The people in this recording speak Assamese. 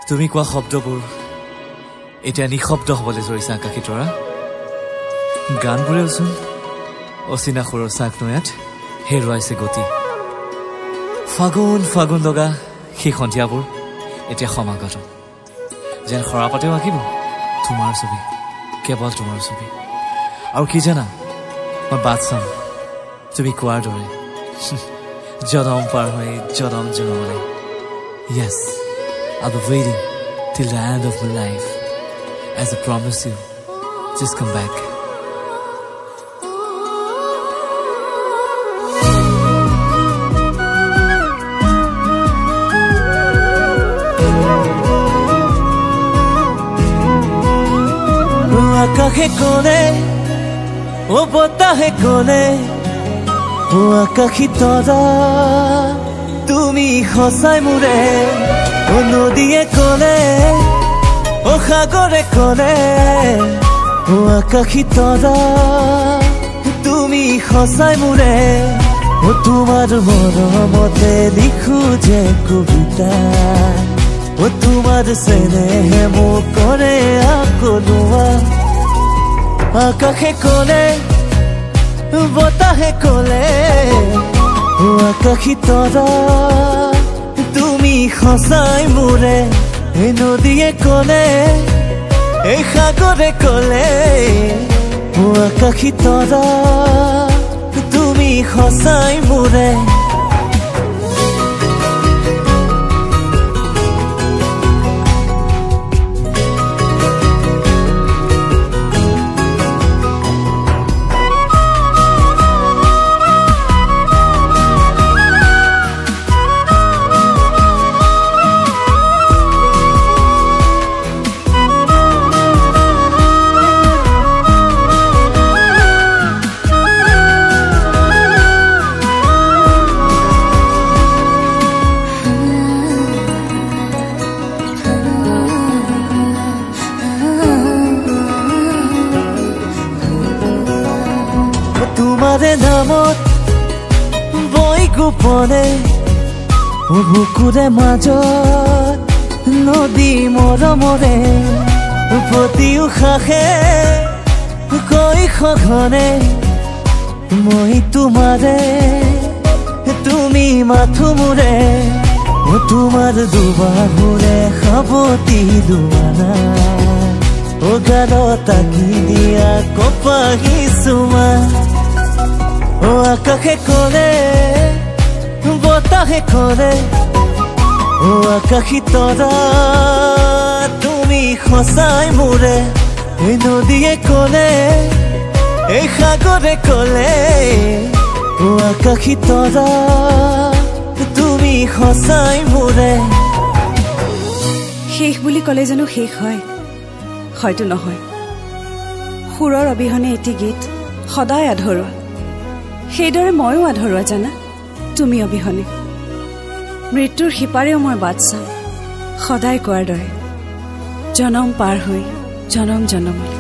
তুমি কোৱা শব্দবোৰ এতিয়া নিশব্দ হ'বলৈ ধৰিছে আকাশী তৰা গানবোৰেওচোন অচিনা সুৰৰ চাক নৈয়াত হেৰুৱাইছে গতি ফাগুন ফাগুন লগা সেই সন্ধিয়াবোৰ এতিয়া সমাগত যেন সৰাপাতেও আঁকিব তোমাৰ ছবি কেৱল তোমাৰ ছবি আৰু কি জানা মই বাট চাম তুমি কোৱাৰ দৰে জনম পাৰ হৈ জনম জনমলৈ Yes, I'll be waiting till the end of my life as I promise you just come back আকাশে কোলে ও বতাহে কোলে ও আকাশী তৰা তুমি সঁচাই মোৰে ও নদীয়ে কোলে ও সাগৰে কোলে ও আকাশী তৰা তুমি সঁচাই মোৰে ও তোমাৰ মৰমতে লিখো যে কবিতা ও তোমাৰ চেনেহে মোক কৰে আকলোৱা আকাশে কোলে বতাহে কোলে ও আকাশী তৰা তুমি সঁচাই মোৰে এই নদীয়ে কোলে এই সাগৰে কোলে ও আকাশী তৰা তুমি সঁচাই মোৰে তোমাৰে নামত বৈ গোপনে বুকুৰে মাজত নদী মৰমৰে প্ৰতি উশাহে কৈ সঘনে মই তোমাৰে তুমি মাথো মোৰে তোমাৰ দুবাহুৰে সাৱতি লোৱানা ও গালত তাকি দিয়া কপাহিছোমা ও আকাশে কোলে বতাহে কোলে ও আকাশী তৰা তুমি সঁচাই মোৰে এই নদীয়ে কোলে এই সাগৰে কোলে ও আকাশী তৰা তুমি সঁচাই মোৰে শেষ বুলি ক'লে জানো শেষ হয় হয়তো নহয় সুৰৰ অবিহনে এটি গীত সদায় আধৰুৱা সেইদৰে ময়ো আধৰুৱা জানা তুমি অবিহনে মৃত্যুৰ সিপাৰেও মই বাট চাম সদায় কোৱাৰ দৰে জনম পাৰ হৈ জনম জনমলৈ